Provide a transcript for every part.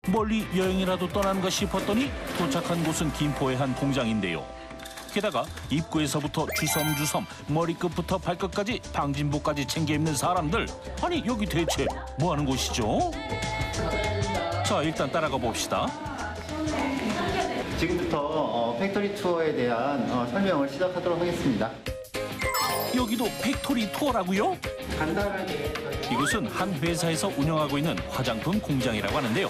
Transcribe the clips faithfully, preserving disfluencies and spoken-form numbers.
멀리 여행이라도 떠나는가 싶었더니 도착한 곳은 김포의 한 공장인데요. 게다가 입구에서부터 주섬주섬 머리끝부터 발끝까지 방진복까지 챙겨 입는 사람들. 아니 여기 대체 뭐 하는 곳이죠? 자, 일단 따라가 봅시다. 지금부터 어, 팩토리 투어에 대한 어, 설명을 시작하도록 하겠습니다. 여기도 팩토리 투어라고요? 간단하게 이곳은 한 회사에서 운영하고 있는 화장품 공장이라고 하는데요.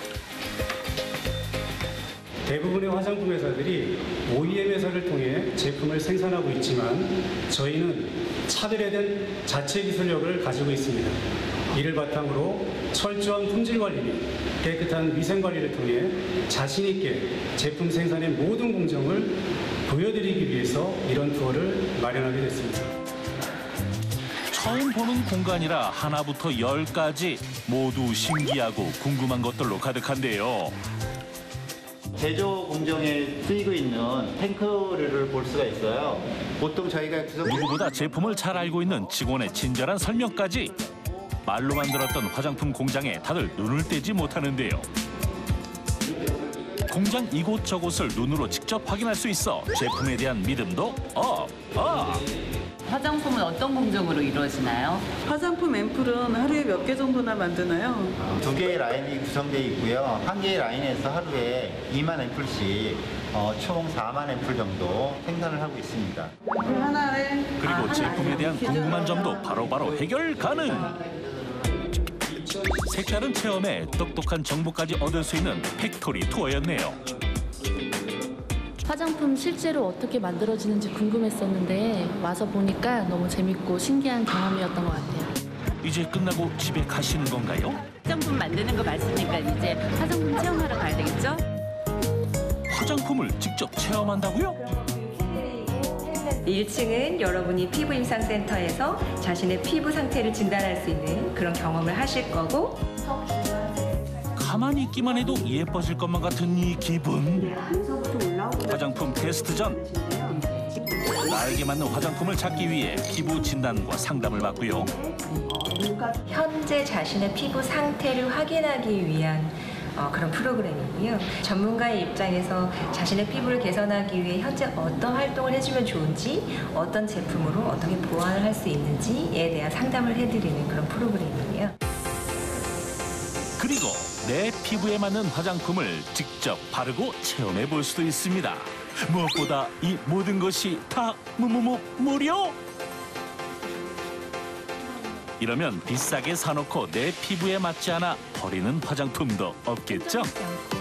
대부분의 화장품 회사들이 오이엠 회사를 통해 제품을 생산하고 있지만 저희는 차별화된 자체 기술력을 가지고 있습니다. 이를 바탕으로 철저한 품질 관리 및 깨끗한 위생 관리를 통해 자신 있게 제품 생산의 모든 공정을 보여드리기 위해서 이런 투어를 마련하게 됐습니다. 처음 보는 공간이라 하나부터 열까지 모두 신기하고 궁금한 것들로 가득한데요. 제조 공정에 쓰이고 있는 탱크를 볼 수가 있어요. 보통 저희가 구성... 누구보다 제품을 잘 알고 있는 직원의 친절한 설명까지. 말로만 들었던 화장품 공장에 다들 눈을 떼지 못하는데요. 공장 이곳저곳을 눈으로 직접 확인할 수 있어 제품에 대한 믿음도 업, 업! 화장품은 어떤 공정으로 이루어지나요? 화장품 앰플은 하루에 몇 개 정도나 만드나요? 두 개의 라인이 구성되어 있고요. 한 개의 라인에서 하루에 이만 앰플씩 어, 총 사만 앰플 정도 생산을 하고 있습니다. 하나에 그리고 제품에 대한 궁금한 점도 바로바로 해결 가능! 색다른 체험에 똑똑한 정보까지 얻을 수 있는 팩토리 투어였네요. 화장품 실제로 어떻게 만들어지는지 궁금했었는데 와서 보니까 너무 재밌고 신기한 경험이었던 것 같아요. 이제 끝나고 집에 가시는 건가요? 화장품 만드는 거 봤으니까 이제 화장품 체험하러 가야 되겠죠? 화장품을 직접 체험한다고요? 일 층은 여러분이 피부 임상센터에서 자신의 피부 상태를 진단할 수 있는 그런 경험을 하실 거고, 가만히 있기만 해도 예뻐질 것만 같은 이 기분. 화장품 테스트 전 나에게 맞는 화장품을 찾기 위해 피부 진단과 상담을 받고요. 현재 자신의 피부 상태를 확인하기 위한 어, 그런 프로그램이고요. 전문가의 입장에서 자신의 피부를 개선하기 위해 현재 어떤 활동을 해주면 좋은지, 어떤 제품으로 어떻게 보완을 할 수 있는지에 대한 상담을 해드리는 그런 프로그램이에요. 그리고 내 피부에 맞는 화장품을 직접 바르고 체험해 볼 수도 있습니다. 무엇보다 이 모든 것이 다 무무무 무료! 이러면 비싸게 사놓고 내 피부에 맞지 않아 버리는 화장품도 없겠죠?